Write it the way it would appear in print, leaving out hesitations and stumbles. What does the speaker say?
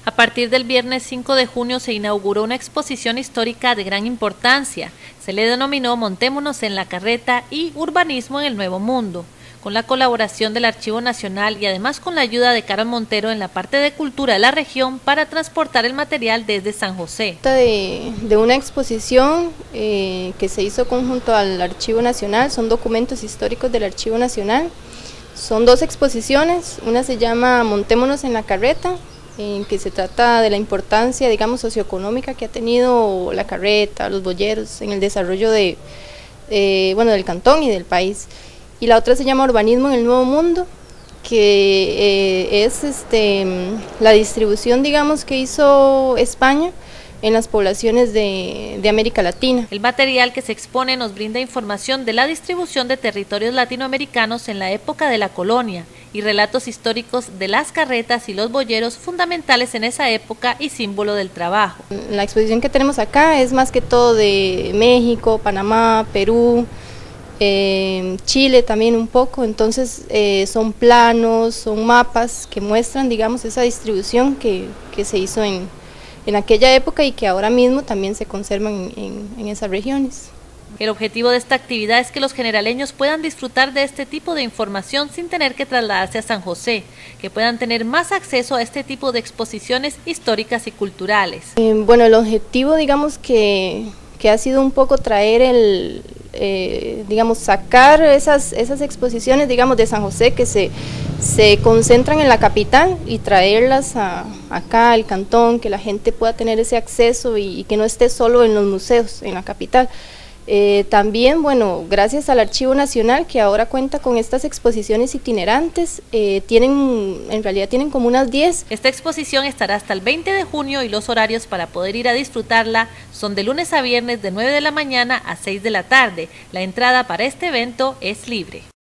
A partir del viernes 5 de junio se inauguró una exposición histórica de gran importancia. Se le denominó Montémonos en la Carreta y Urbanismo en el Nuevo Mundo, con la colaboración del Archivo Nacional y además con la ayuda de Carol Montero en la parte de cultura de la región para transportar el material desde San José. De una exposición que se hizo conjunto al Archivo Nacional, son documentos históricos del Archivo Nacional. Son dos exposiciones, una se llama Montémonos en la Carreta, en que se trata de la importancia, digamos, socioeconómica que ha tenido la carreta, los boyeros en el desarrollo del cantón y del país. Y la otra se llama Urbanismo en el Nuevo Mundo, que es la distribución, digamos, que hizo España en las poblaciones de América Latina. El material que se expone nos brinda información de la distribución de territorios latinoamericanos en la época de la colonia y relatos históricos de las carretas y los boyeros fundamentales en esa época y símbolo del trabajo. La exposición que tenemos acá es más que todo de México, Panamá, Perú, Chile también un poco, entonces son planos, son mapas que muestran, digamos, esa distribución que se hizo en aquella época y que ahora mismo también se conservan en esas regiones. El objetivo de esta actividad es que los generaleños puedan disfrutar de este tipo de información sin tener que trasladarse a San José, que puedan tener más acceso a este tipo de exposiciones históricas y culturales. Bueno, el objetivo, digamos, que ha sido un poco traer sacar esas exposiciones, digamos, de San José que se concentran en la capital y traerlas acá al cantón, que la gente pueda tener ese acceso y que no esté solo en los museos en la capital. También, bueno, gracias al Archivo Nacional, que ahora cuenta con estas exposiciones itinerantes, en realidad tienen como unas 10. Esta exposición estará hasta el 20 de junio y los horarios para poder ir a disfrutarla son de lunes a viernes de 9 de la mañana a 6 de la tarde. La entrada para este evento es libre.